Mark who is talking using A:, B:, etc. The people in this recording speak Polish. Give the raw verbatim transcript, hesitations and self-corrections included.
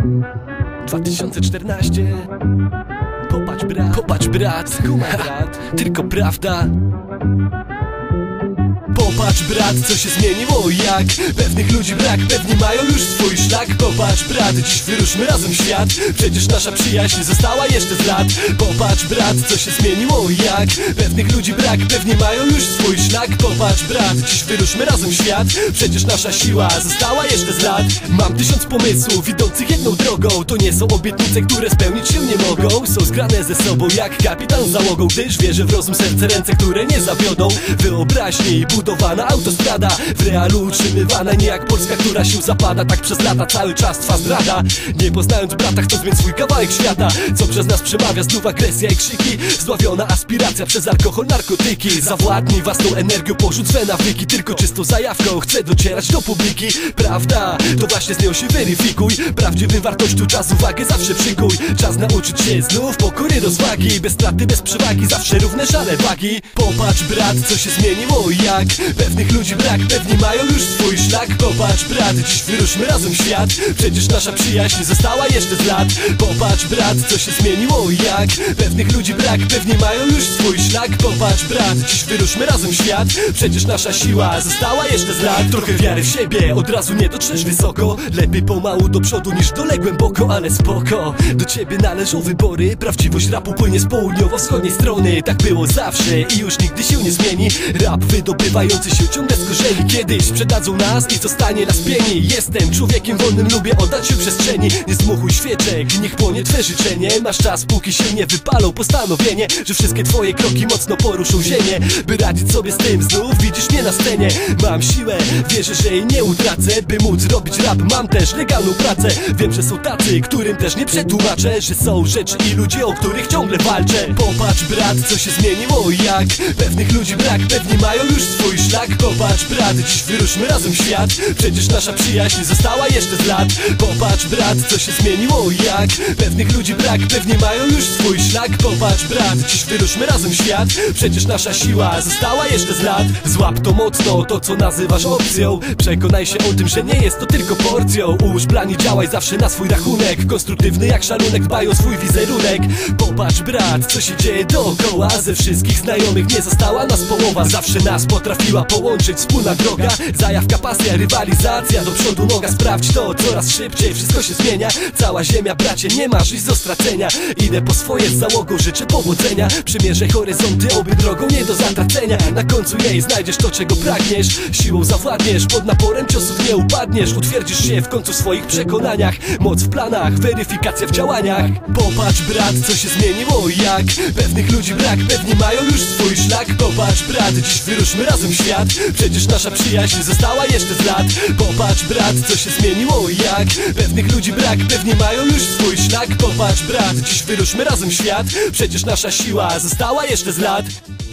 A: dwa tysiące czternaście. Popatrz brat, popatrz brat, skumaj brat, tylko prawda. Popatrz brat, co się zmieniło jak pewnych ludzi brak, pewni mają już swój szlak. Popatrz brat, dziś wyruszmy razem w świat, przecież nasza przyjaźń została jeszcze z lat. Popatrz brat, co się zmieniło jak pewnych ludzi brak, pewni mają już swój szlak. Popatrz brat, dziś wyruszmy razem w świat, przecież nasza siła została jeszcze z lat. Mam tysiąc pomysłów idących jedną drogą, to nie są obietnice, które spełnić się nie mogą. Są zgrane ze sobą jak kapitan z załogą, gdyż wierzę w rozum, serce, ręce, które nie zawiodą. Wyobraźni budowana autostrada, w realu utrzymywana nie jak Polska, która się zapada. Tak przez lata cały czas trwa zdrada, nie poznając brata, chcą zmienić swój kawałek świata. Co przez nas przemawia, znów agresja i krzyki, zdławiona aspiracja przez alkohol, narkotyki. Zawładnij własną energią, porzuć swe nawyki, tylko czystą zajawką chcę docierać do publiki. Prawda, to właśnie z nią się weryfikuj, prawdziwym wartością czas uwagę zawsze przykuj. Czas nauczyć się znów pokory, rozwagi, bez straty, bez przewagi, zawsze równe szale wagi. Popatrz brat, co się zmieniło jak pewnych ludzi brak, pewni mają już swój szlak. Popatrz brat, dziś wyruszmy razem w świat, przecież nasza przyjaźń została jeszcze z lat. Popatrz brat, co się zmieniło jak pewnych ludzi brak, pewni mają już swój szlak. Popatrz brat, dziś wyruszmy razem w świat, przecież nasza siła została jeszcze z lat. Trochę wiary w siebie, od razu nie dotrzesz wysoko, lepiej pomału do przodu niż dole głęboko, ale spoko. Do ciebie należą wybory, prawdziwość rapu płynie z południowo-wschodniej strony. Tak było zawsze i już nigdy się nie zmieni. Rap wydobywający się ciągle z korzeni, kiedyś sprzedadzą nas i zostanie nas pieni. Jestem człowiekiem wolnym, lubię oddać się przestrzeni. Nie zdmuchuj świeczek, niech płonie twe życzenie. Masz czas, póki się nie wypalą, postanowienie, że wszystkie twoje kroki mocno poruszą ziemię. By radzić sobie z tym, znów widzisz mnie na scenie. Mam siłę, wierzę, że jej nie utracę. By móc robić rap, mam też legalną pracę. Wiem, że są tacy, którym też nie przetłumaczę, że są rzeczy i ludzie, o których ciągle walczę. Popatrz brat, co się zmieniło jak pewnych ludzi brak, pewni mają już swój szlak. Popatrz brat, dziś wyruszmy razem w świat, przecież nasza przyjaźń została jeszcze z lat. Popatrz brat, co się zmieniło jak pewnych ludzi brak, pewni mają już swój szlak. Popatrz brat, dziś wyruszmy razem w świat, przecież nasza siła została jeszcze z lat. Złap to mocno, to co nazywasz opcją, przekonaj się o tym, że nie jest to tylko porcją. Ułóż plan i działaj zawsze na swój rachunek, konstruktywny jak szalunek, dbaj o swój wizerunek. Popatrz brat, co się dzieje dookoła, ze wszystkich znajomych nie została nas połowa. Zawsze nas potrafiła połączyć wspólna droga, zajawka, pasja, rywalizacja, do przodu noga, sprawdź to coraz szybciej, wszystko się zmienia. Cała ziemia bracie, nie masz nic do stracenia. Idę po swoje z załogą, życzę powodzenia, przymierzę horyzonty, oby drogą nie do zatracenia. Na końcu jej znajdziesz to, czego pragniesz, siłą zawładniesz, pod naporem ciosów nie upadniesz. Utwierdzisz się w końcu w swoich przekonaniach, moc w planach, weryfikacja w działaniach. Popatrz brat, co się zmieniło jak pewnych ludzi brak, pewni mają już swój szlak. Popatrz brat, dziś wyruszmy razem w świat, przecież nasza przyjaźń została jeszcze z lat. Popatrz brat, co się zmieniło jak pewnych ludzi brak, pewni mają już swój szlak. Popatrz brat, dziś wyruszmy razem w świat, przecież nasza siła została jeszcze z lat.